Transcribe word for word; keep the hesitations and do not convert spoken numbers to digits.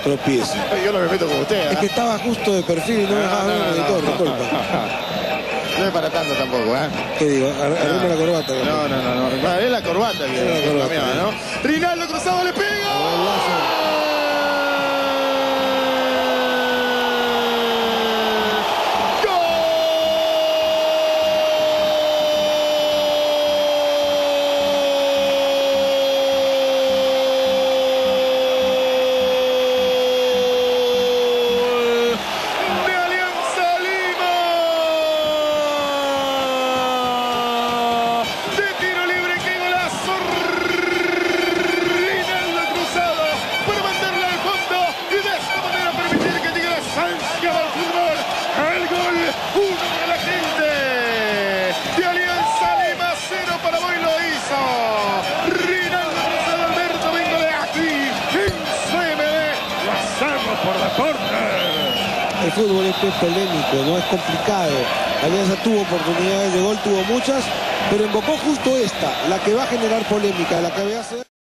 tropiezo. Yo no me meto con usted. ¿eh? Es que estaba justo de perfil y no me dejaba ver el editor, disculpa. No es para tanto tampoco, ¿eh? ¿Qué digo? Arregla No. la corbata. No, no, no, no. Vale, es la corbata que, Es la que corbata, cambiaba, ¿no? Rinaldo cruzado le pega. Golazo. El fútbol esto es polémico, no es complicado. Alianza tuvo oportunidades de gol, tuvo muchas, pero invocó justo esta, la que va a generar polémica, la que va a hacer...